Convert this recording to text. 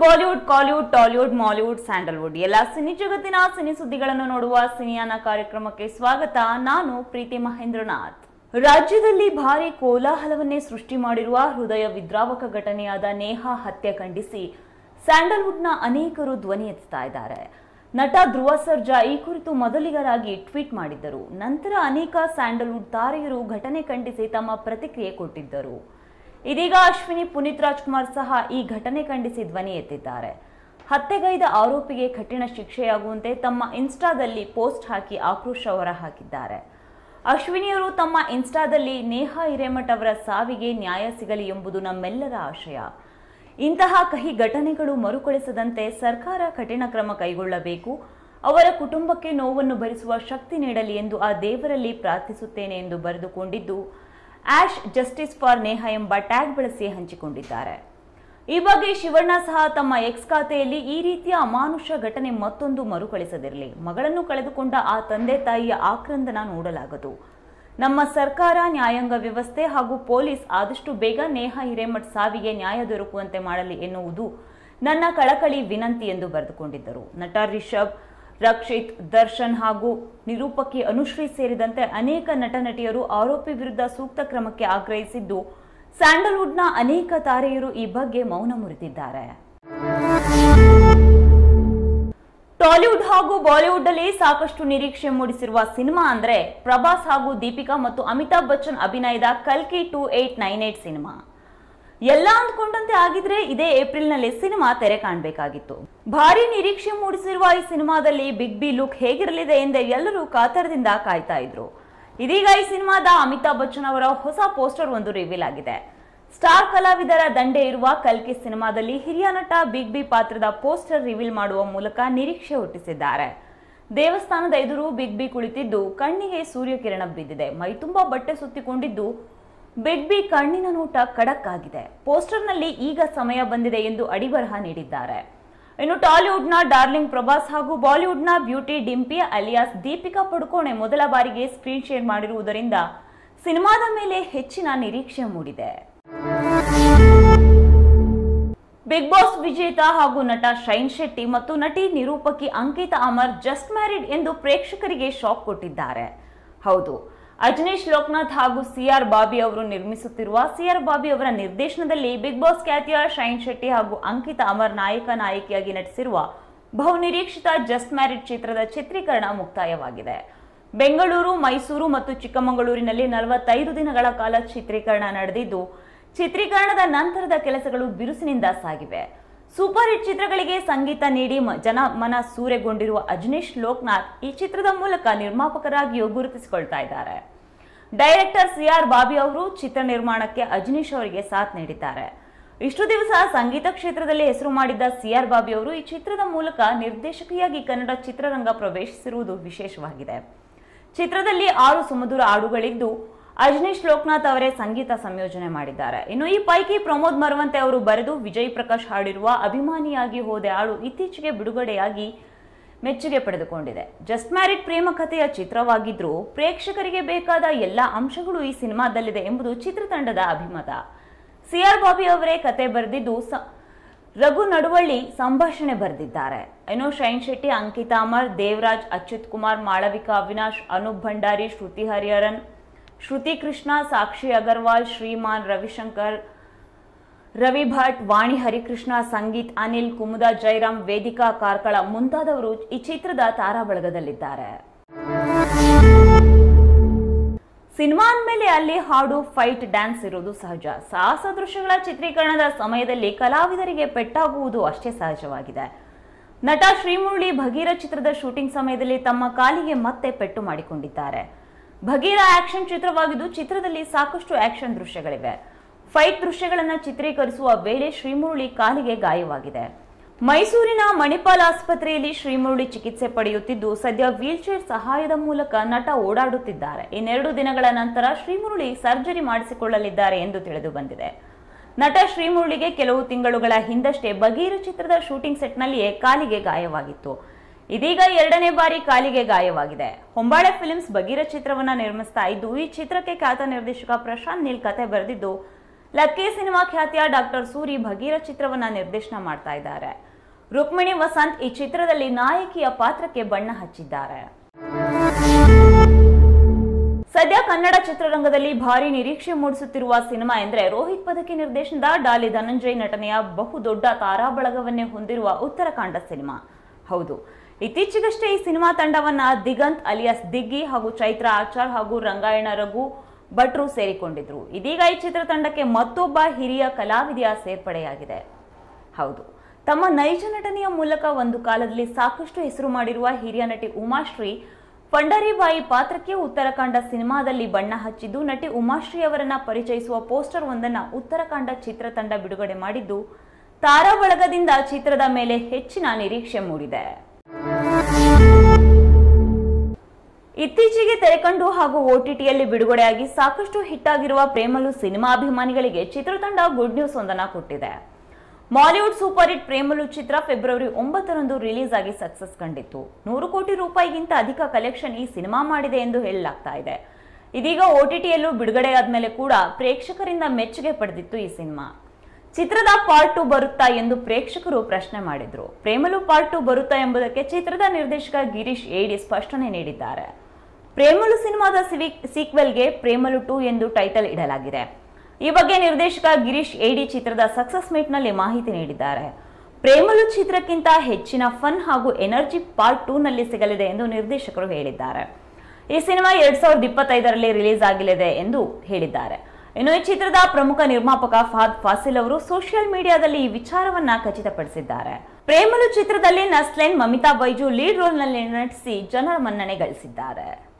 Bollywood, Kollywood, Tollywood, Mollywood, Sandalwood ಎಲ್ಲ cine ಜಗತ್ತಿನ cine ಸುದ್ದಿಗಳನ್ನು ನೋಡುವ ಸಿನಿಯಾನ ಕಾರ್ಯಕ್ರಮಕ್ಕೆ ಸ್ವಾಗತ. ನಾನು ಪ್ರೀತಿ ಮಹೇಂದ್ರನಾಥ್. ರಾಜ್ಯದಲ್ಲಿ ಭಾರಿ ಕೋಲಾಹಲವನ್ನೇ ಸೃಷ್ಟಿ ಮಾಡಿರುವ ಹೃದಯ ವಿದ್ರಾವಕ ಘಟನೆಯಾದ ನೇಹಾ ಹತ್ಯೆ ಖಂಡಿಸಿ ಸ್ಯಾಂಡಲ್ವುಡ್ನ ಅನೇಕರು ಧ್ವನಿ ಎತ್ತುತ್ತಾ ಇದ್ದಾರೆ. ನಟ ಧ್ರುವ ಸರ್ಜಾ ಈ ಕುರಿತು ಮೊದಲಿಗರಾಗಿ ಟ್ವೀಟ್ ಮಾಡಿದ್ದರು. ನಂತರ ಅನೇಕ ಸ್ಯಾಂಡಲ್ವುಡ್ ತಾರೆಯರು ಘಟನೆ ಖಂಡಿಸಿ ತಮ್ಮ ಪ್ರತಿಕ್ರಿಯೆ ಕೊಟ್ಟಿದ್ದರು. ಇದೀಗ ಅಶ್ವಿನಿ, ಪುನೀತ್ ರಾಜ್ಕುಮಾರ್ ಸಹ ಈ ಘಟನೆ ಖಂಡಿಸಿ ಧ್ವನಿ ಎತ್ತಿದ್ದಾರೆ. ಹತ್ಯೆಗೈದ ಆರೋಪಿಗೆ ಕಠಿಣ ಶಿಕ್ಷೆಯಾಗುವಂತೆ ತಮ್ಮ ಇನ್ಸ್ಟಾದಲ್ಲಿ ಪೋಸ್ಟ್ ಹಾಕಿ ಆಕ್ರೋಶ ಹೊರಹಾಕಿದ್ದಾರೆ. ಅಶ್ವಿನಿಯವರು ತಮ್ಮ ಇನ್ಸ್ಟಾದಲ್ಲಿ ನೇಹಾ ಹಿರೇಮಠ್ ಅವರ ಸಾವಿಗೆ ನ್ಯಾಯ ಸಿಗಲಿ ಎಂಬುದು ನಮ್ಮೆಲ್ಲರ ಆಶಯ. ಇಂತಹ ಕಹಿ ಘಟನೆಗಳು ಮರುಕಳಿಸದಂತೆ ಸರ್ಕಾರ ಕಠಿಣ ಕ್ರಮ ಕೈಗೊಳ್ಳಬೇಕು. ಅವರ ಕುಟುಂಬಕ್ಕೆ ನೋವನ್ನು ಭರಿಸುವ ಶಕ್ತಿ ನೀಡಲಿ ಎಂದು ಆ ದೇವರಲ್ಲಿ ಪ್ರಾರ್ಥಿಸುತ್ತೇನೆ ಎಂದು ಬರೆದುಕೊಂಡಿದ್ದು ಆಶ್ ಜಸ್ಟಿಸ್ ಫಾರ್ ನೇಹಾ ಎಂಬ ಟ್ಯಾಗ್ ಬಳಸಿ ಹಂಚಿಕೊಂಡಿದ್ದಾರೆ. ಈ ಬಗ್ಗೆ ಶಿವಣ್ಣ ಸಹ ತಮ್ಮ ಎಕ್ಸ್ ಖಾತೆಯಲ್ಲಿ ಈ ರೀತಿಯ ಅಮಾನುಷ ಘಟನೆ ಮತ್ತೊಂದು ಮರುಕಳಿಸದಿರಲಿ. ಮಗಳನ್ನು ಕಳೆದುಕೊಂಡ ಆ ತಂದೆ ತಾಯಿಯ ಆಕ್ರಂದನ ನೋಡಲಾಗದು. ನಮ್ಮ ಸರ್ಕಾರ, ನ್ಯಾಯಾಂಗ ವ್ಯವಸ್ಥೆ ಹಾಗೂ ಪೊಲೀಸ್ ಆದಷ್ಟು ಬೇಗ ನೇಹಾ ಹಿರೇಮಠ್ ಸಾವಿಗೆ ನ್ಯಾಯ ದೊರಕುವಂತೆ ಮಾಡಲಿ ಎನ್ನುವುದು ನನ್ನ ಕಳಕಳಿ ವಿನಂತಿ ಎಂದು ಬರೆದುಕೊಂಡಿದ್ದರು. ನಟ ರಿಷಬ್, ರಕ್ಷಿತ್, ದರ್ಶನ್ ಹಾಗೂ ನಿರೂಪಕಿ ಅನುಶ್ರೀ ಸೇರಿದಂತೆ ಅನೇಕ ನಟ ನಟಿಯರು ಆರೋಪಿ ವಿರುದ್ಧ ಸೂಕ್ತ ಕ್ರಮಕ್ಕೆ ಆಗ್ರಹಿಸಿದ್ದು, ಸ್ಯಾಂಡಲ್ವುಡ್ನ ಅನೇಕ ತಾರೆಯರು ಈ ಬಗ್ಗೆ ಮೌನ ಮುರಿದಿದ್ದಾರೆ. ಟಾಲಿವುಡ್ ಹಾಗೂ ಬಾಲಿವುಡ್ ಅಲ್ಲಿ ಸಾಕಷ್ಟು ನಿರೀಕ್ಷೆ ಮೂಡಿಸಿರುವ ಸಿನಿಮಾ ಅಂದ್ರೆ ಪ್ರಭಾಸ್ ಹಾಗೂ ದೀಪಿಕಾ ಮತ್ತು ಅಮಿತಾಬ್ ಬಚ್ಚನ್ ಅಭಿನಯದ ಕಲ್ಕಿ 2898 ಸಿನಿಮಾ. ಎಲ್ಲ ಅಂದ್ಕೊಂಡಂತೆ ಆಗಿದ್ರೆ ಇದೇ ಏಪ್ರಿಲ್ನಲ್ಲಿ ಸಿನಿಮಾ ತೆರೆ ಕಾಣಬೇಕಾಗಿತ್ತು. ಭಾರಿ ನಿರೀಕ್ಷೆ ಮೂಡಿಸಿರುವ ಈ ಸಿನಿಮಾದಲ್ಲಿ ಬಿಗ್ ಬಿ ಲುಕ್ ಹೇಗಿರಲಿದೆ ಎಂದೇ ಎಲ್ಲರೂ ಕಾತರದಿಂದ ಕಾಯ್ತಾ ಇದ್ರು. ಇದೀಗ ಈ ಸಿನಿಮಾದ ಅಮಿತಾಬ್ ಬಚ್ಚನ್ ಅವರ ಹೊಸ ಪೋಸ್ಟರ್ ಒಂದು ರಿವೀಲ್ ಆಗಿದೆ. ಸ್ಟಾರ್ ಕಲಾವಿದರ ದಂಡೆ ಇರುವ ಕಲ್ಕಿ ಸಿನಿಮಾದಲ್ಲಿ ಹಿರಿಯ ನಟ ಬಿಗ್ ಬಿ ಪಾತ್ರದ ಪೋಸ್ಟರ್ ರಿವೀಲ್ ಮಾಡುವ ಮೂಲಕ ನಿರೀಕ್ಷೆ ಹುಟ್ಟಿಸಿದ್ದಾರೆ. ದೇವಸ್ಥಾನದ ಎದುರು ಬಿಗ್ ಬಿ ಕುಳಿತಿದ್ದು ಕಣ್ಣಿಗೆ ಸೂರ್ಯಕಿರಣ ಬಿದ್ದಿದೆ. ಮೈತುಂಬಾ ಬಟ್ಟೆ ಸುತ್ತಿಕೊಂಡಿದ್ದು ಬಿಗ್ ಬಿ ಕಣ್ಣಿನ ನೋಟ ಖಡಕ್ ಆಗಿದೆ. ಪೋಸ್ಟರ್ನಲ್ಲಿ ಈಗ ಸಮಯ ಬಂದಿದೆ ಎಂದು ಅಡಿಬರಹ ನೀಡಿದ್ದಾರೆ. ಇನ್ನು ಟಾಲಿವುಡ್ನ ಡಾರ್ಲಿಂಗ್ ಪ್ರಭಾಸ್ ಹಾಗೂ ಬಾಲಿವುಡ್ನ ಬ್ಯೂಟಿ ಡಿಂಪಿ ಅಲಿಯಾಸ್ ದೀಪಿಕಾ ಪಡುಕೋಣೆ ಮೊದಲ ಬಾರಿಗೆ ಸ್ಕ್ರೀನ್ ಶೇರ್ ಮಾಡಿರುವುದರಿಂದ ಸಿನಿಮಾದ ಮೇಲೆ ಹೆಚ್ಚಿನ ನಿರೀಕ್ಷೆ ಮೂಡಿದೆ. ಬಿಗ್ ಬಾಸ್ ವಿಜೇತ ಹಾಗೂ ನಟ ಶೈನ್ ಶೆಟ್ಟಿ ಮತ್ತು ನಟಿ ನಿರೂಪಕಿ ಅಂಕಿತಾ ಅಮರ್ ಜಸ್ಟ್ ಮ್ಯಾರಿಡ್ ಎಂದು ಪ್ರೇಕ್ಷಕರಿಗೆ ಶಾಕ್ ಕೊಟ್ಟಿದ್ದಾರೆ. ಹೌದು, ಅಜನೀಶ್ ಲೋಕನಾಥ್ ಹಾಗೂ ಸಿಆರ್ ಬಾಬಿ ಅವರು ನಿರ್ಮಿಸುತ್ತಿರುವ ಸಿಆರ್ ಬಾಬಿ ಅವರ ನಿರ್ದೇಶನದಲ್ಲಿ ಬಿಗ್ ಬಾಸ್ ಖ್ಯಾತಿಯ ಶೈನ್ ಶೆಟ್ಟಿ ಹಾಗೂ ಅಂಕಿತಾ ಅಮರ್ ನಾಯಕಿಯಾಗಿ ನಟಿಸಿರುವ ಬಹುನಿರೀಕ್ಷಿತ ಜಸ್ಟ್ ಮ್ಯಾರಿಡ್ ಚಿತ್ರದ ಚಿತ್ರೀಕರಣ ಮುಕ್ತಾಯವಾಗಿದೆ. ಬೆಂಗಳೂರು, ಮೈಸೂರು ಮತ್ತು ಚಿಕ್ಕಮಗಳೂರಿನಲ್ಲಿ 45 ದಿನಗಳ ಕಾಲ ಚಿತ್ರೀಕರಣ ನಡೆದಿದ್ದು, ಚಿತ್ರೀಕರಣದ ನಂತರದ ಕೆಲಸಗಳು ಬಿರುಸಿನಿಂದ ಸಾಗಿವೆ. ಸೂಪರ್ ಹಿಟ್ ಚಿತ್ರಗಳಿಗೆ ಸಂಗೀತ ನೀಡಿ ಜನಮನ ಸೂರೆಗೊಂಡಿರುವ ಅಜನೀಶ್ ಲೋಕನಾಥ್ ಈ ಚಿತ್ರದ ಮೂಲಕ ನಿರ್ಮಾಪಕರಾಗಿಯೂ ಗುರುತಿಸಿಕೊಳ್ತಾ ಇದ್ದಾರೆ. ಡೈರೆಕ್ಟರ್ ಸಿಆರ್ ಬಾಬಿ ಅವರು ಚಿತ್ರ ನಿರ್ಮಾಣಕ್ಕೆ ಅಜನೀಶ್ ಅವರಿಗೆ ಸಾಥ್ ನೀಡಿದ್ದಾರೆ. ಇಷ್ಟು ದಿವಸ ಸಂಗೀತ ಕ್ಷೇತ್ರದಲ್ಲಿ ಹೆಸರು ಮಾಡಿದ್ದ ಸಿಆರ್ ಬಾಬಿ ಅವರು ಈ ಚಿತ್ರದ ಮೂಲಕ ನಿರ್ದೇಶಕಿಯಾಗಿ ಕನ್ನಡ ಚಿತ್ರರಂಗ ಪ್ರವೇಶಿಸಿರುವುದು ವಿಶೇಷವಾಗಿದೆ. ಚಿತ್ರದಲ್ಲಿ 6 ಸುಮಧುರ ಹಾಡುಗಳಿದ್ದು ಅಜನೀಶ್ ಲೋಕನಾಥ್ ಅವರೇ ಸಂಗೀತ ಸಂಯೋಜನೆ ಮಾಡಿದ್ದಾರೆ. ಇನ್ನು ಈ ಪೈಕಿ ಪ್ರಮೋದ್ ಮರವಂತೆ ಅವರು ಬರೆದು ವಿಜಯ್ ಪ್ರಕಾಶ್ ಹಾಡಿರುವ ಅಭಿಮಾನಿಯಾಗಿ ಹೋದೆ ಹಾಡು ಇತ್ತೀಚೆಗೆ ಬಿಡುಗಡೆಯಾಗಿ ಮೆಚ್ಚುಗೆ ಪಡೆದುಕೊಂಡಿದೆ. ಜಸ್ಟ್ ಮ್ಯಾರಿಡ್ ಪ್ರೇಮ ಕಥೆಯ ಚಿತ್ರವಾಗಿದ್ರೂ ಪ್ರೇಕ್ಷಕರಿಗೆ ಬೇಕಾದ ಎಲ್ಲ ಅಂಶಗಳು ಈ ಸಿನಿಮಾದಲ್ಲಿದೆ ಎಂಬುದು ಚಿತ್ರತಂಡದ ಅಭಿಮತ. ಸಿಆರ್ ಬಾಬಿ ಅವರೇ ಕತೆ ಬರೆದಿದ್ದು, ರಘು ನಡುವಳ್ಳಿ ಸಂಭಾಷಣೆ ಬರೆದಿದ್ದಾರೆ. ಇನ್ನು ಶೈನ್ ಶೆಟ್ಟಿ, ಅಂಕಿತಾ ಅಮರ್, ದೇವರಾಜ್, ಅಚ್ಯುತ್ ಕುಮಾರ್, ಮಾಳವಿಕಾ ಅವಿನಾಶ್, ಅನೂಪ್ ಭಂಡಾರಿ, ಶ್ರುತಿ ಹರಿಹರನ್, ಶ್ರುತಿ ಕೃಷ್ಣ, ಸಾಕ್ಷಿ ಅಗರ್ವಾಲ್, ಶ್ರೀಮಾನ್, ರವಿಶಂಕರ್, ರವಿ ಭಟ್, ವಾಣಿ ಹರಿಕೃಷ್ಣ, ಸಂಗೀತ್, ಅನಿಲ್, ಕುಮುದಾ ಜೈರಾಮ್, ವೇದಿಕಾ ಕಾರ್ಕಳ ಮುಂತಾದವರು ಈ ಚಿತ್ರದ ತಾರಾ ಬಳಗದಲ್ಲಿದ್ದಾರೆ. ಸಿನಿಮಾ ಅಂದಮೇಲೆ ಅಲ್ಲಿ ಹಾಡು, ಫೈಟ್, ಡ್ಯಾನ್ಸ್ ಇರುವುದು ಸಹಜ. ಸಾಹಸ ದೃಶ್ಯಗಳ ಚಿತ್ರೀಕರಣದ ಸಮಯದಲ್ಲಿ ಕಲಾವಿದರಿಗೆ ಪೆಟ್ಟಾಗುವುದು ಅಷ್ಟೇ ಸಹಜವಾಗಿದೆ. ನಟ ಶ್ರೀಮುರಳಿ ಭಗೀರ ಚಿತ್ರದ ಶೂಟಿಂಗ್ ಸಮಯದಲ್ಲಿ ತಮ್ಮ ಕಾಲಿಗೆ ಮತ್ತೆ ಪೆಟ್ಟು ಮಾಡಿಕೊಂಡಿದ್ದಾರೆ. ಭಗೀರ ಆಕ್ಷನ್ ಚಿತ್ರವಾಗಿದ್ದು ಚಿತ್ರದಲ್ಲಿ ಸಾಕಷ್ಟು ಆಕ್ಷನ್ ದೃಶ್ಯಗಳಿವೆ. ಫೈಟ್ ದೃಶ್ಯಗಳನ್ನು ಚಿತ್ರೀಕರಿಸುವ ವೇಳೆ ಶ್ರೀಮುರಳಿ ಕಾಲಿಗೆ ಗಾಯವಾಗಿದೆ. ಮೈಸೂರಿನ ಮಣಿಪಾಲ್ ಆಸ್ಪತ್ರೆಯಲ್ಲಿ ಶ್ರೀಮುರಳಿ ಚಿಕಿತ್ಸೆ ಪಡೆಯುತ್ತಿದ್ದು, ಸದ್ಯ ವೀಲ್ ಚೇರ್ ಸಹಾಯದ ಮೂಲಕ ನಟ ಓಡಾಡುತ್ತಿದ್ದಾರೆ. ಇನ್ನೆರಡು ದಿನಗಳ ನಂತರ ಶ್ರೀಮುರಳಿ ಸರ್ಜರಿ ಮಾಡಿಸಿಕೊಳ್ಳಲಿದ್ದಾರೆ ಎಂದು ತಿಳಿದು ಬಂದಿದೆ. ನಟ ಶ್ರೀಮುರಳಿಗೆ ಕೆಲವು ತಿಂಗಳುಗಳ ಹಿಂದಷ್ಟೇ ಭಗೀರ ಚಿತ್ರದ ಶೂಟಿಂಗ್ ಸೆಟ್ನಲ್ಲಿಯೇ ಕಾಲಿಗೆ ಗಾಯವಾಗಿತ್ತು. ಇದೀಗ 2ನೇ ಬಾರಿ ಕಾಲಿಗೆ ಗಾಯವಾಗಿದೆ. ಹೊಂಬಾಳೆ ಫಿಲ್ಮ್ಸ್ ಭಗೀರ ಚಿತ್ರವನ್ನ ನಿರ್ಮಿಸ್ತಾ ಇದ್ದು, ಈ ಚಿತ್ರಕ್ಕೆ ಖ್ಯಾತ ನಿರ್ದೇಶಕ ಪ್ರಶಾಂತ್ ನೀಲ್ ಕತೆ ಬರೆದಿದ್ದು, ಲಕ್ಕಿ ಸಿನಿಮಾ ಖ್ಯಾತಿಯ ಡಾಕ್ಟರ್ ಸೂರಿ ಭಗೀರಥ್ ಚಿತ್ರವನ್ನ ನಿರ್ದೇಶನ ಮಾಡ್ತಾ ಇದ್ದಾರೆ. ರುಕ್ಮಿಣಿ ವಸಂತ್ ಈ ಚಿತ್ರದಲ್ಲಿ ನಾಯಕಿಯ ಪಾತ್ರಕ್ಕೆ ಬಣ್ಣ ಹಚ್ಚಿದ್ದಾರೆ. ಸದ್ಯ ಕನ್ನಡ ಚಿತ್ರರಂಗದಲ್ಲಿ ಭಾರಿ ನಿರೀಕ್ಷೆ ಮೂಡಿಸುತ್ತಿರುವ ಸಿನಿಮಾ ಎಂದ್ರೆ ರೋಹಿತ್ ಪದಕಿ ನಿರ್ದೇಶನದ ಡಾಲಿ ಧನಂಜಯ್ ನಟನೆಯ ಬಹುದೊಡ್ಡ ತಾರಾಬಳಗವನ್ನೇ ಹೊಂದಿರುವ ಉತ್ತರಾಖಂಡ ಸಿನಿಮಾ. ಹೌದು, ಇತ್ತೀಚೆಗಷ್ಟೇ ಈ ಸಿನಿಮಾ ತಂಡವನ್ನ ದಿಗಂತ್ ಅಲಿಯಾಸ್ ದಿಗ್ಗಿ ಹಾಗೂ ಚೈತ್ರ ಆಚಾರ್ ಹಾಗೂ ರಂಗಾಯಣ ರಘು ಭಟ್ರು ಸೇರಿಕೊಂಡಿದ್ರು. ಇದೀಗ ಈ ಚಿತ್ರತಂಡಕ್ಕೆ ಮತ್ತೊಬ್ಬ ಹಿರಿಯ ಕಲಾವಿದೆಯ ಸೇರ್ಪಡೆಯಾಗಿದೆ. ಹೌದು, ತಮ್ಮ ನೈಜ ನಟನೆಯ ಮೂಲಕ ಒಂದು ಕಾಲದಲ್ಲಿ ಸಾಕಷ್ಟು ಹೆಸರು ಮಾಡಿರುವ ಹಿರಿಯ ನಟಿ ಉಮಾಶ್ರೀ ಪಂಡರಿಬಾಯಿ ಪಾತ್ರಕ್ಕೆ ಉತ್ತರಾಖಂಡ ಸಿನಿಮಾದಲ್ಲಿ ಬಣ್ಣ ಹಚ್ಚಿದ್ದು, ನಟಿ ಉಮಾಶ್ರೀ ಅವರನ್ನ ಪರಿಚಯಿಸುವ ಪೋಸ್ಟರ್ ಒಂದನ್ನ ಉತ್ತರಾಖಂಡ ಚಿತ್ರತಂಡ ಬಿಡುಗಡೆ ಮಾಡಿದ್ದು, ತಾರಾ ಬಳಗದಿಂದ ಚಿತ್ರದ ಮೇಲೆ ಹೆಚ್ಚಿನ ನಿರೀಕ್ಷೆ ಮೂಡಿದೆ. ಇತ್ತೀಚೆಗೆ ತೆರೆಕಂಡು ಹಾಗೂ OTTಯಲ್ಲಿ ಬಿಡುಗಡೆಯಾಗಿ ಸಾಕಷ್ಟು ಹಿಟ್ ಆಗಿರುವ ಪ್ರೇಮಲು ಸಿನಿಮಾ ಅಭಿಮಾನಿಗಳಿಗೆ ಚಿತ್ರತಂಡ ಗುಡ್ ನ್ಯೂಸ್ ಒಂದನ್ನ ಕೊಟ್ಟಿದೆ. ಮಾಲಿವುಡ್ ಸೂಪರ್ ಹಿಟ್ ಪ್ರೇಮಲು ಚಿತ್ರ ಫೆಬ್ರವರಿ 9ರಂದು ರಿಲೀಸ್ ಆಗಿ ಸಕ್ಸಸ್ ಕಂಡಿತ್ತು. 100 ಕೋಟಿ ರೂಪಾಯಿಗಿಂತ ಅಧಿಕ ಕಲೆಕ್ಷನ್ ಈ ಸಿನಿಮಾ ಮಾಡಿದೆ ಎಂದು ಹೇಳಲಾಗ್ತಾ ಇದೆ. ಇದೀಗ OTTಯಲ್ಲೂ ಬಿಡುಗಡೆಯಾದ್ಮೇಲೆ ಕೂಡ ಪ್ರೇಕ್ಷಕರಿಂದ ಮೆಚ್ಚುಗೆ ಪಡೆದಿತ್ತು ಈ ಸಿನಿಮಾ. ಚಿತ್ರದ ಪಾರ್ಟ್ 2 ಬರುತ್ತಾ ಎಂದು ಪ್ರೇಕ್ಷಕರು ಪ್ರಶ್ನೆ ಮಾಡಿದ್ರು. ಪ್ರೇಮಲು ಪಾರ್ಟ್ 2 ಬರುತ್ತಾ ಎಂಬುದಕ್ಕೆ ಚಿತ್ರದ ನಿರ್ದೇಶಕ ಗಿರೀಶ್ ಏಡಿ ಸ್ಪಷ್ಟನೆ ನೀಡಿದ್ದಾರೆ. ಪ್ರೇಮಲು ಸಿನಿಮಾದ ಸೀಕ್ವೆಲ್ಗೆ ಪ್ರೇಮಲು 2 ಎಂದು ಟೈಟಲ್ ಇಡಲಾಗಿದೆ. ಈ ಬಗ್ಗೆ ನಿರ್ದೇಶಕ ಗಿರೀಶ್ ಏಡಿ ಚಿತ್ರದ ಸಕ್ಸಸ್ ಮೀಟ್ ನಲ್ಲಿ ಮಾಹಿತಿ ನೀಡಿದ್ದಾರೆ. ಪ್ರೇಮಲು ಚಿತ್ರಕ್ಕಿಂತ ಹೆಚ್ಚಿನ ಫನ್ ಹಾಗೂ ಎನರ್ಜಿ ಪಾರ್ಟ್ 2 ನಲ್ಲಿ ಸಿಗಲಿದೆ ಎಂದು ನಿರ್ದೇಶಕರು ಹೇಳಿದ್ದಾರೆ. ಈ ಸಿನಿಮಾ 2025ರಲ್ಲಿ ರಿಲೀಸ್ ಆಗಲಿದೆ ಎಂದು ಹೇಳಿದ್ದಾರೆ. ಇನ್ನು ಈ ಚಿತ್ರದ ಪ್ರಮುಖ ನಿರ್ಮಾಪಕ ಫಹದ್ ಫಾಸಿಲ್ ಅವರು ಸೋಷಿಯಲ್ ಮೀಡಿಯಾದಲ್ಲಿ ಈ ವಿಚಾರವನ್ನ ಖಚಿತಪಡಿಸಿದ್ದಾರೆ. ಪ್ರೇಮಲು ಚಿತ್ರದಲ್ಲಿ ನಸ್ಲೇನ್ ಮಮಿತಾ ಬೈಜು ಲೀಡ್ ರೋಲ್ ನಲ್ಲಿ ನಟಿಸಿ ಜನರ ಮನ್ನಣೆ ಗಳಿಸಿದ್ದಾರೆ.